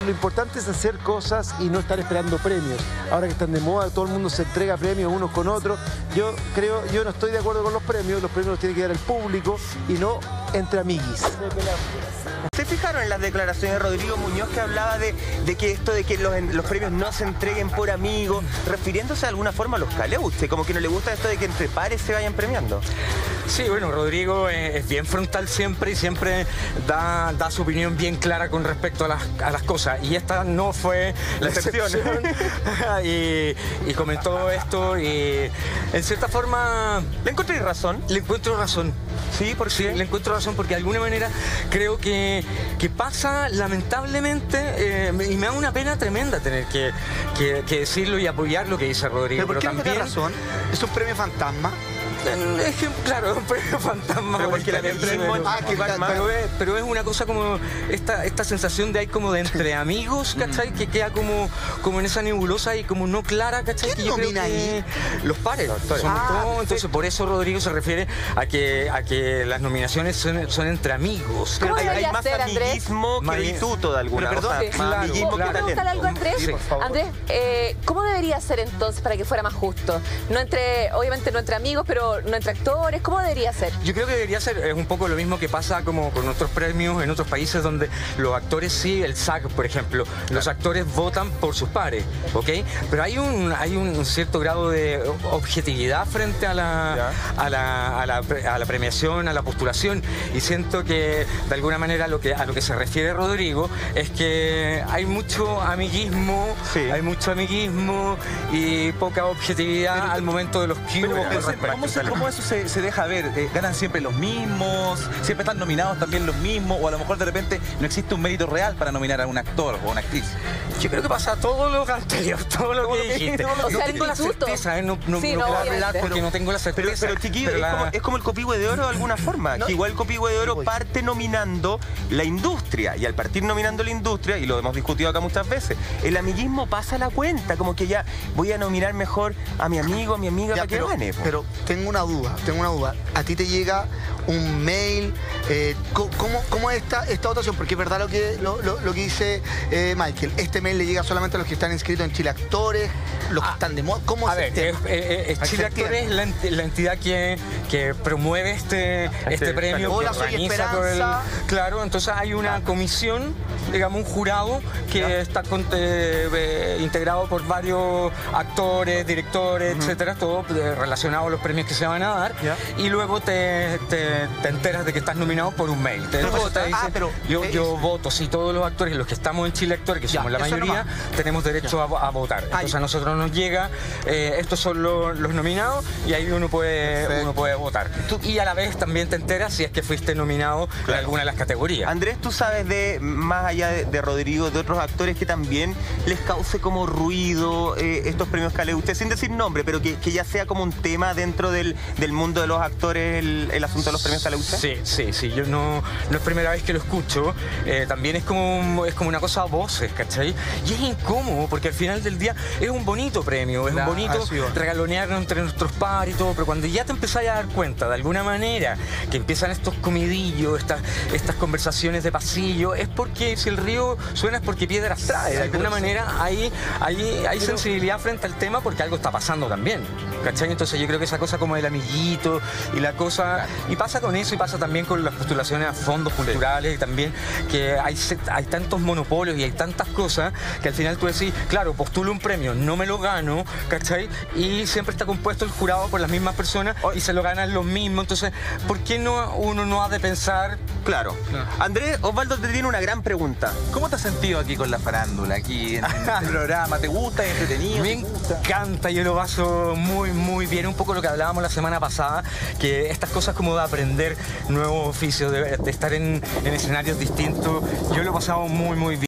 Lo importante es hacer cosas y no estar esperando premios. Ahora que están de moda, todo el mundo se entrega premios unos con otros. Yo no estoy de acuerdo con los premios los tiene que dar el público y no entre amiguis. ¿Se fijaron en las declaraciones de Rodrigo Muñoz que hablaba de que esto de que los premios no se entreguen por amigos, refiriéndose de alguna forma a los caleuches, como que no le gusta esto de que entre pares se vayan premiando? Sí, bueno, Rodrigo es bien frontal siempre y siempre da su opinión bien clara con respecto a las cosas. Y esta no fue la excepción. y comentó esto y en cierta forma... ¿Le encontré razón? Le encuentro razón. Sí, ¿por qué? Sí, le encuentro razón porque de alguna manera creo que pasa lamentablemente y me da una pena tremenda tener que decirlo y apoyar lo que dice Rodrigo. ¿Pero por qué también... no tiene razón? ¿Es un premio fantasma? Es que, claro, es un premio fantasma. Pero porque pero es una cosa como esta sensación de ahí como de entre amigos, ¿cachai? Que queda como en esa nebulosa y como no clara, ¿cachai? ¿Quién que yo nomina creo que ahí? los pares, sobre todo. Entonces por eso Rodrigo se refiere a que las nominaciones son entre amigos. Pero hay más amiguismo que virtuto de alguna manera. Más amiguismo que ¿Puedo preguntar algo, Andrés? Sí, por favor. Andrés, ¿cómo debería ser entonces para que fuera más justo? Obviamente no entre amigos, pero no entre actores. ¿Cómo debería ser? Yo creo que debería ser un poco lo mismo que pasa como con otros premios en otros países donde los actores sí, el SAG, por ejemplo, los actores votan por sus pares, ¿ok? Pero hay un cierto grado de objetividad frente a la premiación, a la postulación, y siento que de alguna manera a lo que se refiere Rodrigo es que hay mucho amiguismo, y poca objetividad al momento de los cubos. ¿Cómo eso se deja ver? ¿Ganan siempre los mismos? ¿Siempre están nominados también los mismos? ¿O a lo mejor de repente no existe un mérito real para nominar a un actor o a una actriz? Yo creo que pasa todo lo anterior, todo lo que dijiste. O sea, no tengo la certeza, no puedo hablar porque no tengo la certeza. Pero chiquillo, es como el Copihue de Oro de alguna forma. Que igual el Copihue de Oro parte nominando la industria. Y al partir nominando la industria, y lo hemos discutido acá muchas veces, el amiguismo pasa la cuenta. Como que ya voy a nominar mejor a mi amigo, a mi amiga para que gane. Pero tengo una duda. A ti te llega un mail, ¿cómo es esta votación? Porque es verdad lo que dice Michael. Este mail le llega solamente a los que están inscritos en Chile Actores, los que están de moda. ¿Cómo a ver, Chile Actores es la entidad que promueve este premio. Hola, soy Esperanza. Claro, entonces hay una comisión, digamos un jurado que está integrado por varios actores, directores, etcétera, todo relacionado a los premios que se van a dar. Y luego te enteras de que estás nominado por un mail. Yo voto, si todos los actores, los que estamos en Chile Actores, que somos la mayoría, tenemos derecho a votar. Entonces a nosotros nos llega, estos son los nominados y ahí uno puede votar. Y a la vez también te enteras si es que fuiste nominado en alguna de las categorías. Andrés, tú sabes más allá de Rodrigo, de otros actores que también les cause como ruido estos premios Caleuche, sin decir nombre, pero que ya sea como un tema dentro del mundo de los actores el asunto de los premios Caleuche. Sí, yo no es primera vez que lo escucho, también es como una cosa a voces, ¿cachai? Y es incómodo porque al final del día es un bonito premio, es un bonito regalonearnos entre nuestros pares y todo, pero cuando ya te empezás a dar cuenta de alguna manera que empiezan estos comidillos, estas conversaciones de pasillo, es porque si el río suena es porque piedras trae, de alguna manera hay sensibilidad frente al tema porque algo está pasando también, ¿cachai? Entonces yo creo que esa cosa como el amiguito y la cosa, y pasa con eso y pasa también con las postulaciones a fondos culturales y también que hay tantos monopolios y hay tantas cosas que al final tú decís, claro, postulo un premio, no me lo gano, ¿cachai? Y siempre está compuesto el jurado por las mismas personas y se lo ganan los mismos, entonces ¿por qué uno no ha de pensar? Claro. Andrés, Osvaldo te tiene una gran pregunta. ¿Cómo te has sentido aquí con la farándula, aquí en este programa? ¿Te gusta? ¿Es entretenido? Me encanta, yo lo paso muy bien, un poco lo que hablábamos la semana pasada, que estas cosas como de aprender nuevos oficios, de estar en escenarios distintos, yo lo he pasado muy bien.